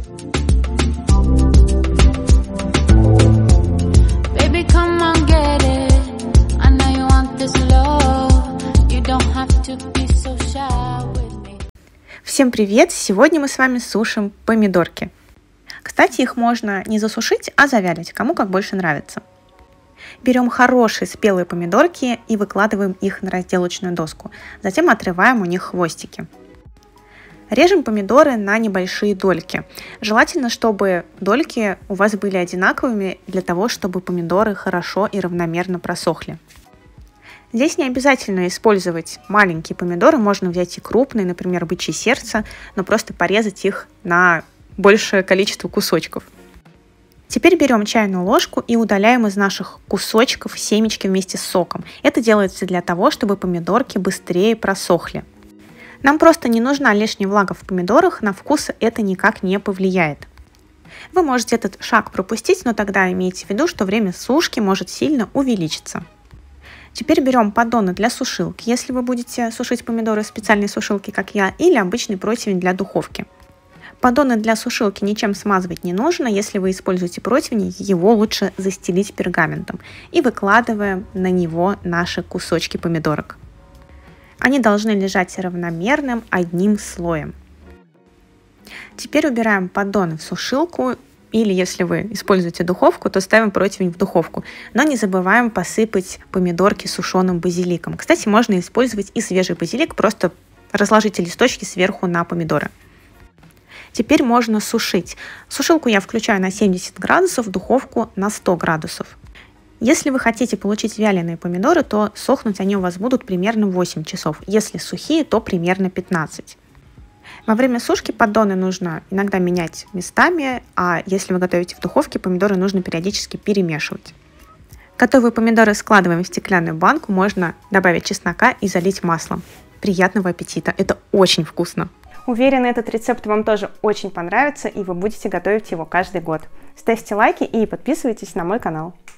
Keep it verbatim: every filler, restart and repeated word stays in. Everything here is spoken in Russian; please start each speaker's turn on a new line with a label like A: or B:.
A: Baby, come on, get it. I know you want this love. You don't have to be so shy with me.
B: Всем привет! Сегодня мы с вами сушим помидорки. Кстати, их можно не засушить, а завялить, кому как больше нравится. Берем хорошие спелые помидорки и выкладываем их на разделочную доску. Затем отрываем у них хвостики. Режем помидоры на небольшие дольки. Желательно, чтобы дольки у вас были одинаковыми, для того, чтобы помидоры хорошо и равномерно просохли. Здесь не обязательно использовать маленькие помидоры, можно взять и крупные, например, бычье сердце, но просто порезать их на большее количество кусочков. Теперь берем чайную ложку и удаляем из наших кусочков семечки вместе с соком. Это делается для того, чтобы помидорки быстрее просохли. Нам просто не нужна лишняя влага в помидорах, на вкус это никак не повлияет. Вы можете этот шаг пропустить, но тогда имейте в виду, что время сушки может сильно увеличиться. Теперь берем поддоны для сушилки, если вы будете сушить помидоры в специальной сушилке, как я, или обычный противень для духовки. Поддоны для сушилки ничем смазывать не нужно, если вы используете противень, его лучше застелить пергаментом. И выкладываем на него наши кусочки помидорок. Они должны лежать равномерным одним слоем. Теперь убираем поддоны в сушилку, или если вы используете духовку, то ставим противень в духовку. Но не забываем посыпать помидорки сушеным базиликом. Кстати, можно использовать и свежий базилик, просто разложите листочки сверху на помидоры. Теперь можно сушить. Сушилку я включаю на семьдесят градусов, духовку на сто градусов. Если вы хотите получить вяленые помидоры, то сохнуть они у вас будут примерно восемь часов. Если сухие, то примерно пятнадцать. Во время сушки поддоны нужно иногда менять местами, а если вы готовите в духовке, помидоры нужно периодически перемешивать. Готовые помидоры складываем в стеклянную банку, можно добавить чеснока и залить маслом. Приятного аппетита, это очень вкусно! Уверена, этот рецепт вам тоже очень понравится, и вы будете готовить его каждый год. Ставьте лайки и подписывайтесь на мой канал.